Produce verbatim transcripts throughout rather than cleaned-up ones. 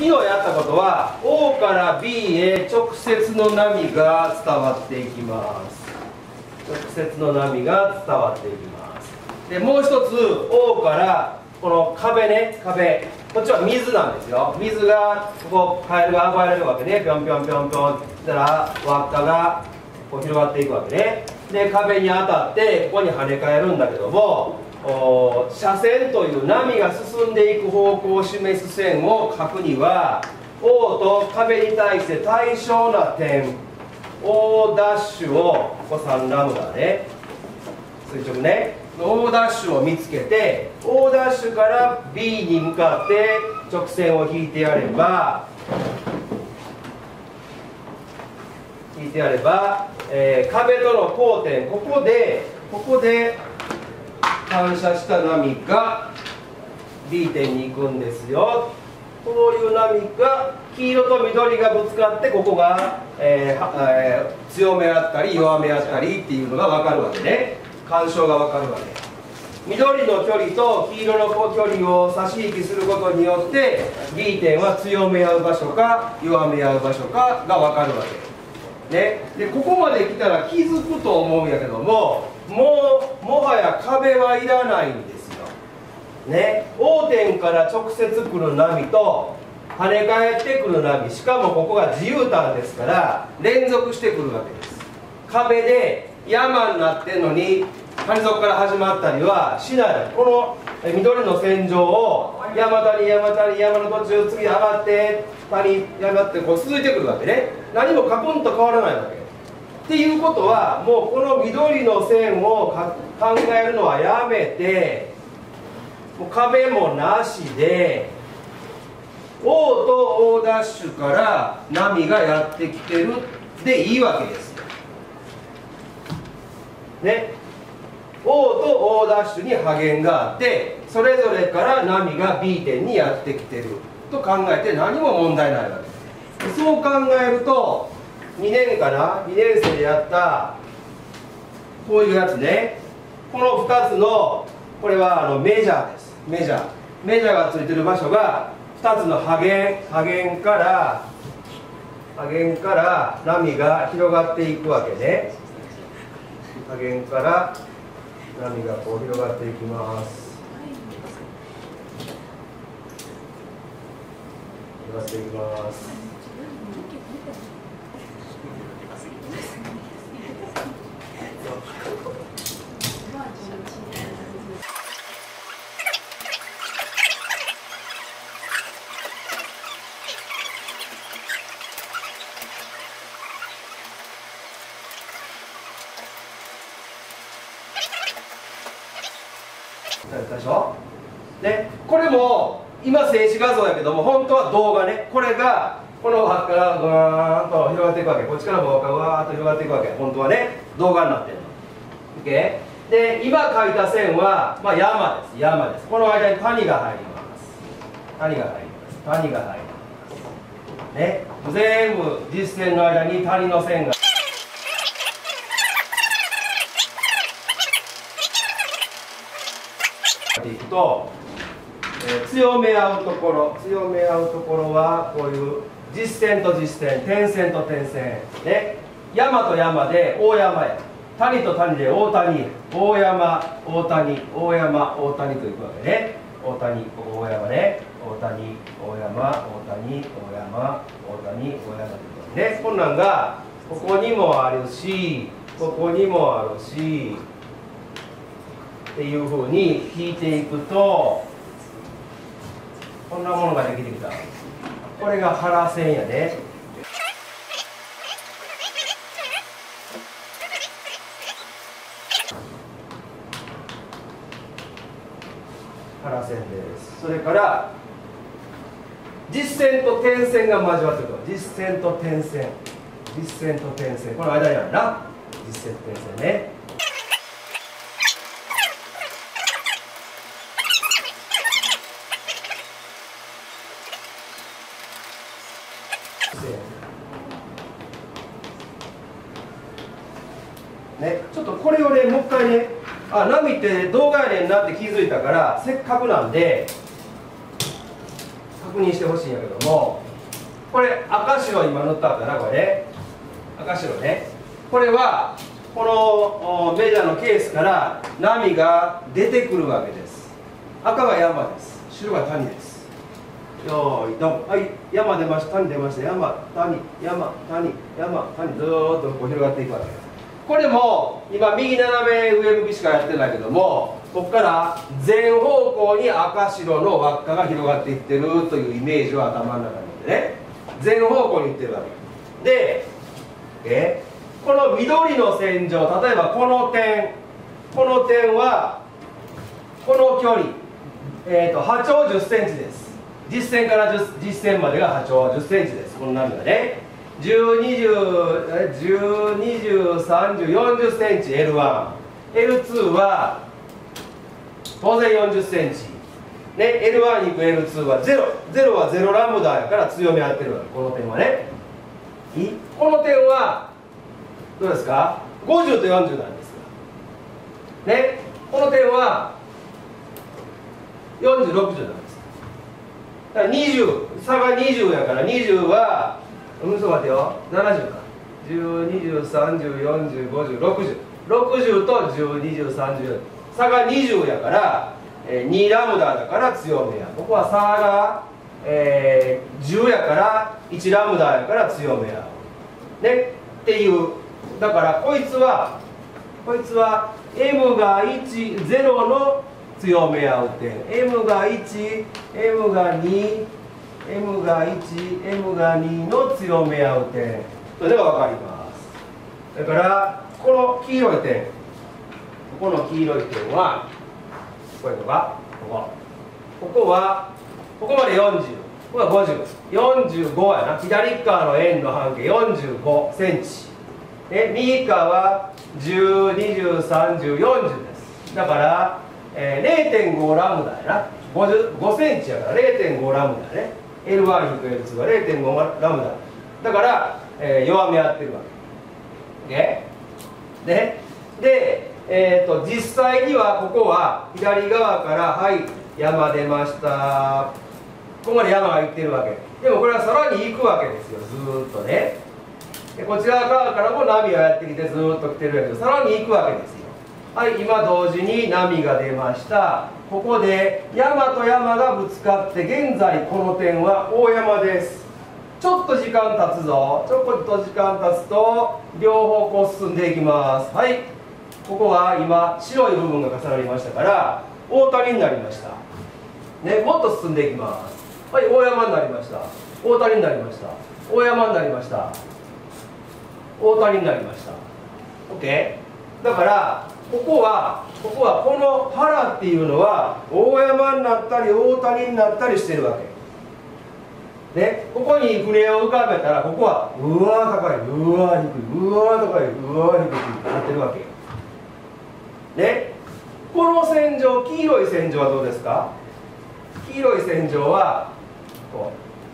日やったことは O から B へ直接の波が伝わっていきます。直接の波が伝わっていきます。でもう一つ O からこの壁ね、壁、こっちは水なんですよ。水がここカエルが暴れるわけね。ぴょんぴょんぴょんぴょんって言ったら輪っかがこう広がっていくわけね。で壁に当たってここに跳ね返るんだけども、斜線という波が進んでいく方向を示す線を書くには O と壁に対して対称な点 O' をここさんラムダね、垂直ね、O' を見つけて O' から B に向かって直線を引いてやれば引いてやれば、えー、壁との交点、ここでここで反射した波が B 点に行くんですよ。こういう波が黄色と緑がぶつかってここが、えーえー、強めあったり弱めあったりっていうのが分かるわけね。干渉が分かるわけ。緑の距離と黄色の距離を差し引きすることによって B 点は強め合う場所か弱め合う場所かが分かるわけ、ね、でここまで来たら気づくと思うんやけども、もうもはや壁はいらないんですよ、ね、O 点から直接来る波と跳ね返ってくる波、しかもここが自由端ですから連続してくるわけです。壁で山になってんのに谷底から始まったりはしない。この緑の線上を山谷山谷山の途中次上がって谷山ってこう続いてくるわけね。何もカクンと変わらないわけっていうことは、もうこの緑の線を考えるのはやめて、もう壁もなしで O と O' から波がやってきてるでいいわけですね。O と O' に波源があって、それぞれから波が B 点にやってきてると考えて何も問題ないわけです。そう考えるとにねんかな、にねん生でやったこういうやつね、このふたつのこれはあのメジャーです。メジャーメジャーがついてる場所がふたつの波源波源から波源から波が広がっていくわけね。波源から波がこう広がっていきます。広がっていきます。でしょ。でこれも今静止画像やけども本当は動画ね。これがこの葉からぐーんと広がっていくわけ。こっちからもわーっと広がっていくわけ。本当はね動画になってるの。OK？ で今描いた線は、まあ、山です。山です。この間に谷が入ります。谷が入ります。谷が入りますね。全部実線の間に谷の線がいくと、えー、強め合うところ強め合うところはこういう実線と実線、点線と点線ね。山と山で大山や、谷と谷で大谷、大山大谷大山大谷といくわけね。大谷大山ね、大谷大山大谷大山大谷大山といくわけね。こんなんがここにもあるしここにもあるしっていうふうに引いていくとこんなものができてきた。これが腹線やね。腹線です。それから実線と点線が交わってると、実線と点線実線と点線、この間にあるな、実線と点線ね。ね、ちょっとこれをねもう一回ね、あ、波って動画やねんなって気づいたからせっかくなんで確認してほしいんやけども、これ赤白今塗ったんだな、これね、赤白ね。これはこのメジャーのケースから波が出てくるわけです。赤が山です、白が谷です。よーいドン。はい、山出ました、谷出ました。山、谷、山、谷、山、谷、ずーっとこう広がっていくわけです。これも今右斜め上向きしかやってないけども、ここから全方向に赤白の輪っかが広がっていってるというイメージを頭の中に持ってね、全方向にいってるわけで、えこの緑の線上、例えばこの点、この点はこの距離、えー、と波長じゅっセンチです。実線から実線までが波長じゅっセンチです。この波がね、じゅう、にじゅう、じゅう、にじゅう、さんじゅう、よんじゅっセンチ エルワン、エルツー は当然よんじゅっセンチ、ね、エルワン にく エルツー はゼロ、ゼロはゼロラムダやから強め合ってるわけ。この点はね、いいこの点はどうですか、ごじゅうとよんじゅうなんですよ、ね、この点はよんじゅう、ろくじゅうなんです。だからにじゅう、差がにじゅうやから、にじゅうはうんそう待てよ、ななじゅうか、じゅう、にじゅう、さんじゅう、よんじゅう、ごじゅう、ろくじゅう、ろくじゅうとじゅう、にじゅう、さんじゅう、差がにじゅうやから、えー、にラムダだから強めや。ここは差が、えー、じゅうやからいちラムダやから強めやねっていう。だからこいつはこいつは エム がいち、ゼロの強め合う点、 エム がいち、エム がに、エム がいち、エム がにの強め合う点というのが分かります。だからこの黄色い点、ここの黄色い点はこれとかここここはここまでよんじゅう、ここはごじゅう、よんじゅうごやな。左側の円の半径よんじゅうごセンチで、右側はじゅう、にじゅう、さんじゅう、よんじゅうです。だから、えー、れいてんごラムダやな。ごじゅうごセンチやから れいてんごラムダやね。 エルワン エルツー は れいてんごラムダだから、えー、弱め合ってるわけで、でで、えー、と実際にはここは左側からはい山出ました、ここまで山が行ってるわけでも、これはさらに行くわけですよ、ずーっとね。でこちら側からも波がやってきてずーっと来てるわけで、さらに行くわけですよ。はい、今同時に波が出ました。ここで山と山がぶつかって、現在この点は大山です。ちょっと時間経つぞ。ちょっと時間経つと両方向進んでいきます。はい、ここは今白い部分が重なりましたから大谷になりましたね。もっと進んでいきます。はい、大山になりました。大谷になりました。大山になりました。大谷になりました。 OK。 だからここはここはこの原っていうのは大山になったり大谷になったりしてるわけね。ここに船を浮かべたら、ここはうわー高い、うわー低い、うわー高い、うわー低いってなってるわけね。この線上、黄色い線上はどうですか。黄色い線上はこ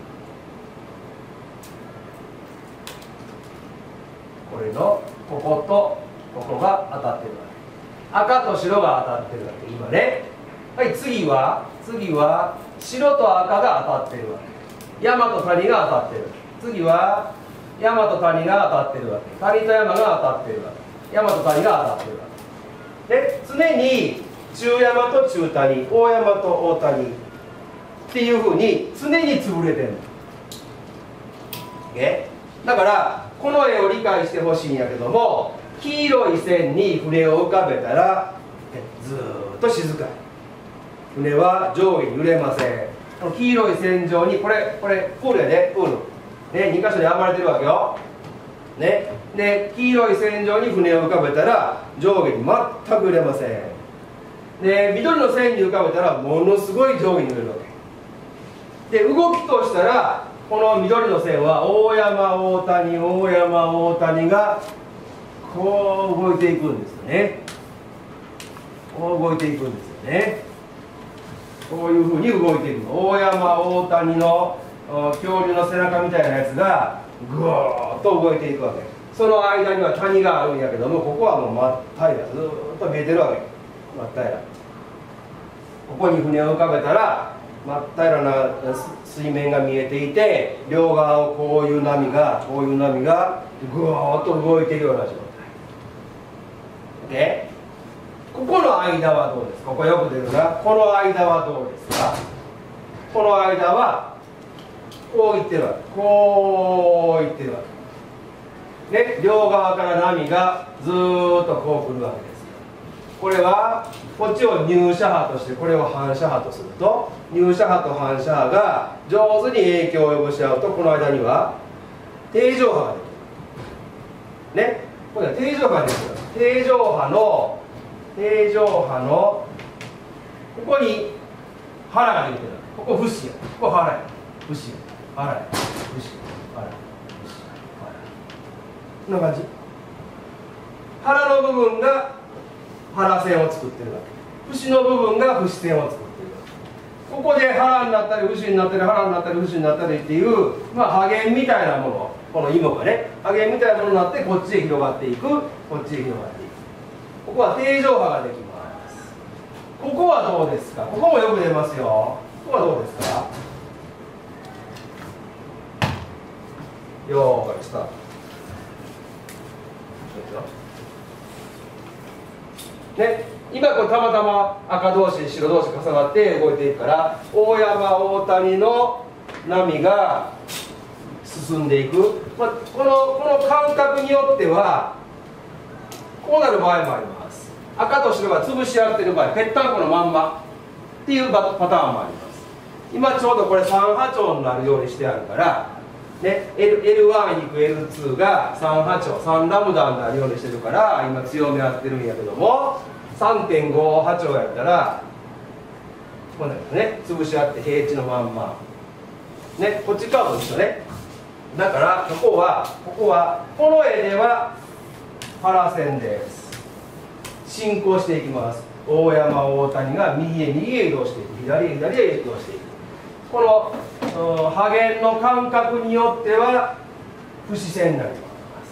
う、これのこことここが当たってるわけ。赤と白が当たってるわけ今ね。はい、次は次は白と赤が当たってるわけ。山と谷が当たってる。次は山と谷が当たってるわけ。谷と山が当たってるわけ。山と谷が当たってるわけで、常に中山と中谷、大山と大谷っていうふうに常に潰れてるの。だからこの絵を理解してほしいんやけども、黄色い線に船を浮かべたらずーっと静かに、船は上下に揺れません。この黄色い線上にこれこれプールやで、プールね、に箇所で編まれてるわけよね。で黄色い線上に船を浮かべたら上下に全く揺れません。で緑の線に浮かべたらものすごい上下に揺れるわけで、動きとしたらこの緑の線は大山大谷大山大谷がこう動いていくんですよね。こう動いていくんですよね。こういうふうに動いていくの。大山大谷の恐竜の背中みたいなやつがぐーっと動いていくわけ。その間には谷があるんやけども、ここはもう真っ平ら、ずーっと見えてるわけ。真っ平ら。ここに船を浮かべたら真っ平らな水面が見えていて、両側をこういう波がこういう波がぐーっと動いているような状態で、ここの間はどうですか。ここよく出るな。この間はどうですか。この間はこういってるわけ、こういってるわけで、両側から波がずーっとこう来るわけです。これはこっちを入射波として、これを反射波とすると、入射波と反射波が上手に影響を及ぼし合うと、この間には定常波ができるね。これは定常波ができる。定常波の定常波のここに腹ができてる。ここ節や、ここ腹や、節や、腹や、節や、腹や、節や、腹や、こんな感じ。腹の部分が腹線を作ってるわけ、節の部分が節線を作ってるわけ。ここで腹になったり節になったり腹になったり節になったりっていう、まあ、波源みたいなもの、この芋がね波源みたいなものになってこっちへ広がっていく、こっちへ広がっていく。ここは定常波ができます。ここはどうですか。ここもよく出ますよ。ここはどうですか。よーいスタート。ね、今これたまたま赤同士白同士重なって動いていくから、大山大谷の波が進んでいく、まあ、このこの感覚によってはこうなる場合もあります。赤と白が潰し合ってる場合、ぺったんこのまんまっていうパターンもあります。今ちょうどこれさん波長になるようにしてあるから、ね、エルワン 引く エルツー がさん波長さんラムダになるようにしてるから、今強め合ってるんやけども、 さんてんご 波長やったらこうなるね、潰し合って平地のまんまね、こっち側も一緒ね。だからここはここはこの絵では腹線です。進行していきます。大山大谷が右へ右へ移動していく、左へ左へ移動していく。この、うん、波源の間隔によっては節線になります。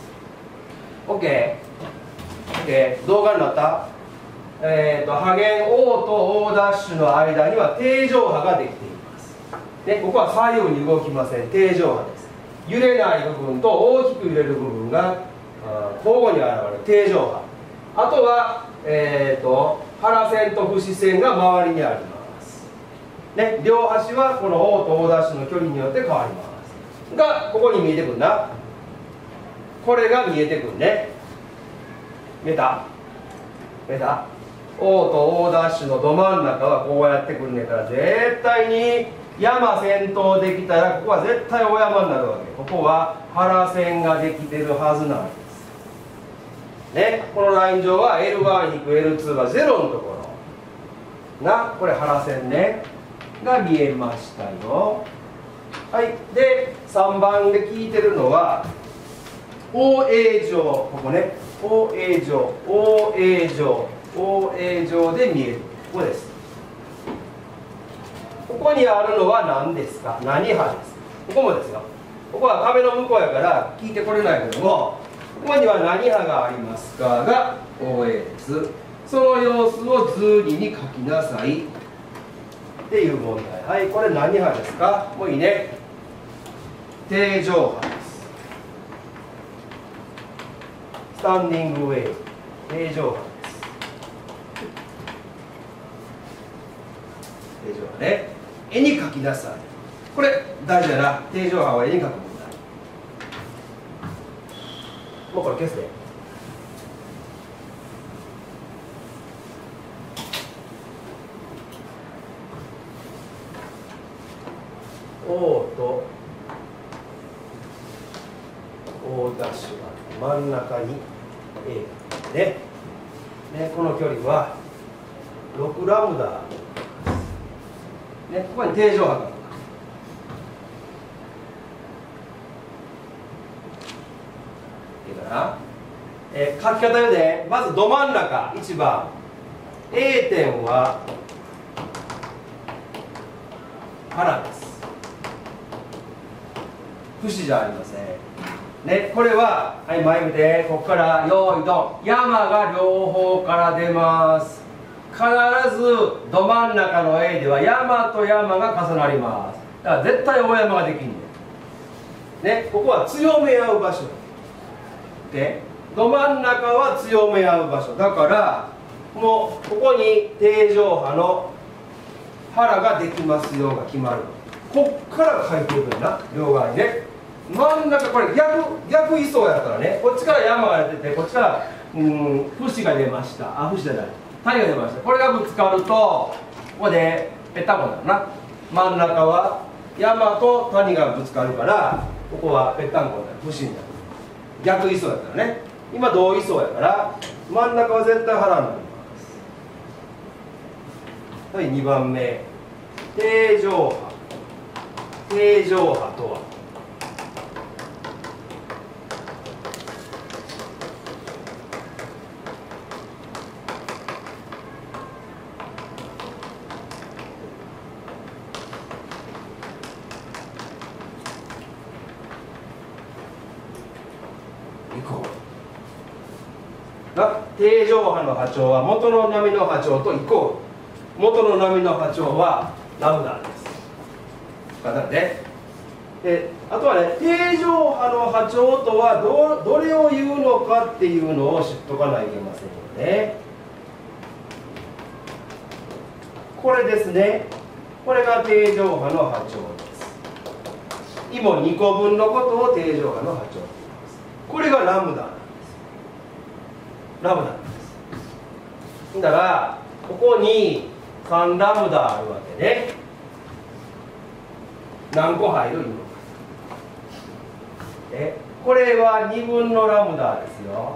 OK、OK、動画になった。えー、と波源 O と O' の間には定常波ができています、ね、ここは左右に動きません。定常波です。揺れない部分と大きく揺れる部分が交互に現れる定常波。あとは、えー、と腹線と節線が周りにあります、ね、両端はこの O と O' の距離によって変わりますが、ここに見えてくるな。これが見えてくるね。見えた見えた。 O と O' のど真ん中はこうやってくるねから、絶対に山先頭できたらここは絶対大山になるわけ。ここは腹線ができてるはずなんですね。このライン上は エルワン 引く エルツー がゼロのところが、これ腹線ねが見えましたよ。はい。でさんばんで聞いてるのは オーエー 上、ここね オーエー 上 オーエー 上オーエー 上で見える。ここです。ここにあるのは何ですか。何波です。ここもですよ。ここは壁の向こうやから聞いてこれないけども、ここには何波がありますかが オーエー です。その様子を図にに書きなさいっていう問題。はい、これ何波ですか。もういいね。定常波です。スタンディングウェーブ、定常波です。定常波ね。絵に書きなさい。これ大事だな。定常波は絵に書く問題。もうこれ消すで。O と O' が真ん中に A ね。ね、この距離はろくラムダね、ここに定常波がある。いいかな、えー、書き方よね。まずど真ん中いちばん A 点は腹です。節じゃありませんね。これははい前見て、ここから用意ドン、山が両方から出ます。 ずど真ん中の A では山と山が重なります。だから絶対大山ができんねんね。ここは強め合う場所で、ど真ん中は強め合う場所だから、もうここに定常波の腹ができますよが決まる。こっから書いていくんだな、両側にね。真ん中これ逆逆位相やったらね、こっちから山が出てて、こっちからうん節が出ました。あ、節じゃない、谷が出ました。これがぶつかるとここでぺったんこになるな。真ん中は山と谷がぶつかるから、ここはぺったんこになる、節になる。逆位相やったらね。今同位相やから真ん中は絶対腹になります。はい、にばんめ、定常波。定常波とは定常波の波長は元の波の波長とイコール。元の波の波長はラムダです。だからね。で、あとはね、定常波の波長とは ど, どれを言うのかっていうのを知っとかないといけませんよね。これですね。これが定常波の波長です。イモにこぶんのことを定常波の波長と言います。これがラムダなんです。ラムダなんです。だからここにさんラムダあるわけね。何個入るのか。え、これはにぶんのラムダですよ。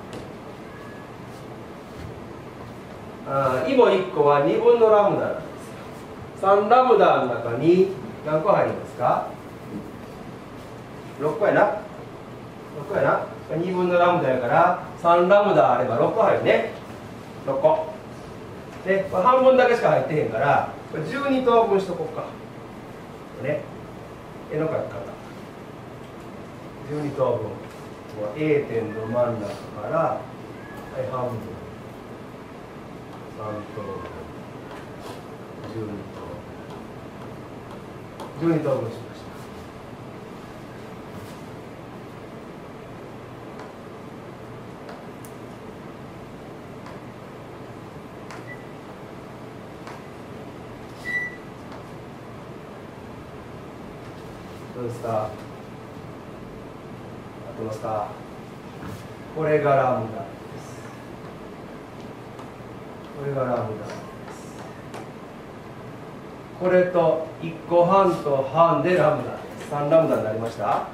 あ、イモいっこはにぶんのラムダなんですよ。さんラムダの中に何個入りますか？ろっこやな。ろっこやな。にぶんのラムダやからさんラムダあればろっこ入るね。ろっこで、これ半分だけしか入ってへんから、これじゅうに等分しとこうかね。絵の書き方じゅうに等分、 A 点の真ん中から、はい、半分さん等分じゅうに等分じゅうに等分しました。どうですか？合ってますか？これがラムダです。これがラムダです。これといっこはんと半でラムダです。さんラムダになりました。はい。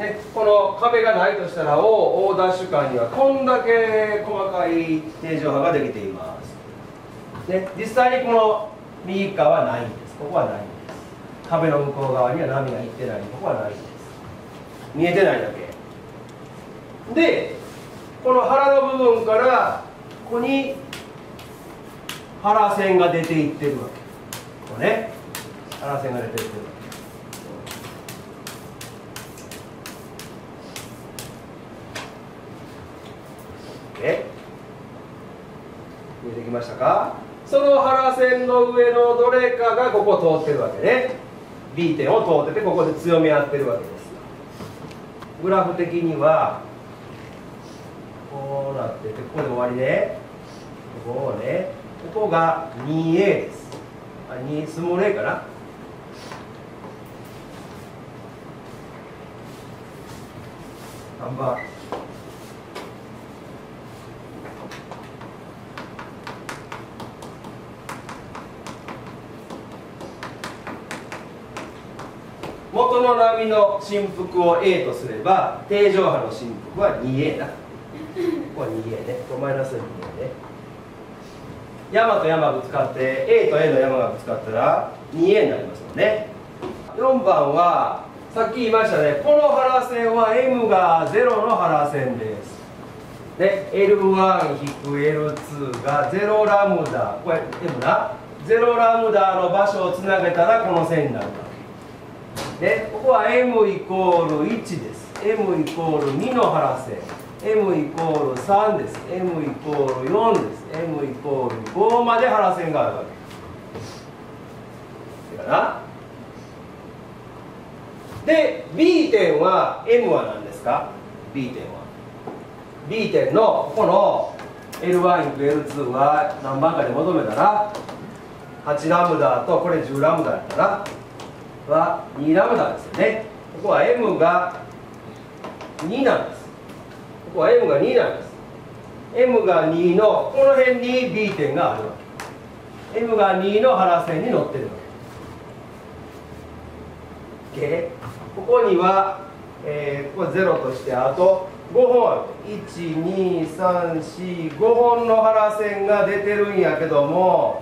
ね、この壁がないとしたら O、O' 間にはこんだけ細かい定常波ができています。ね、実際にこの右側はないんです。ここはないんです。壁の向こう側には波が行ってない。ここはないんです。見えてないだけで、この腹の部分からここに腹線が出ていってるわけ。こうね、腹線が出ていってるわけ。え、見えてきましたか？その腹線の上のどれかがここを通ってるわけね。 B 点を通ってて、ここで強め合ってるわけです。グラフ的にはこうなってて、ここで終わりね。ここをね、ここが にエー です。あ、にスモール A かな。さんばん元の波の振幅を A とすれば、定常波の振幅は にエー だ。ここは にエー ね。ここマイナス にエー ね。山と山ぶつかって、A と A の山がぶつかったら にエー になりますもんね。よんばんは、さっき言いましたね、この腹線は M がゼロの腹線です。で、エルワン エルツー がゼロラムダ。これ M な。ゼロラムダの場所をつなげたらこの線になるわけ。で、ここは M イコールいちです。 M イコールにの腹線 M イコールさんです M イコールよんです M イコールごまで腹線があるわけだな。で B 点は M は何ですか？ B 点は B 点のここの エルワン イク エルツー は何番かで求めたらはちラムダとこれじゅうラムダだったらはにラムダですよね。ここは M がになんです。ここは M がになんです。M がにのこの辺に B 点があるわけ。M がにの腹線に乗ってるわけ。OK。ここには、えー、ここゼロとしてあとごほんある。いち、に、さん、よん、ごほんの腹線が出てるんやけども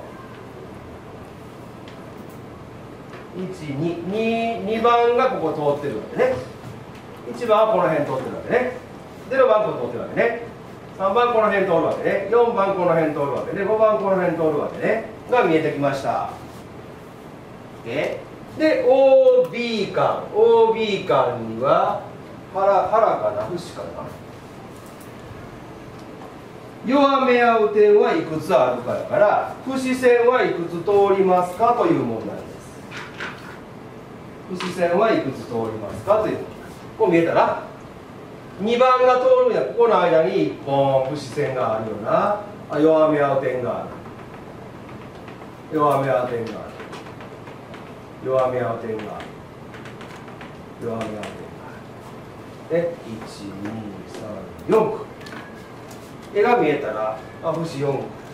いち、に、に、にばんがここ通ってるわけね。いちばんはこの辺通ってるわけね。ゼロばんここ通ってるわけね。さんばんこの辺通るわけね。よんばんこの辺通るわけね。ごばんこの辺通るわけね。が見えてきました。で、オービー 間。オービー 間には腹、腹かな節かな弱め合う点はいくつあるかだから節線はいくつ通りますかという問題です。節線はいくつ通りますかという。こう見えたらにばんが通るんや。ここの間にいっぽん節線があるよな。あ、弱め合う点がある。弱め合う点がある。弱め合う点がある。弱め合う点がある。で、いち、に、さん、よんこ。絵が見えたら、あ、節よんこ。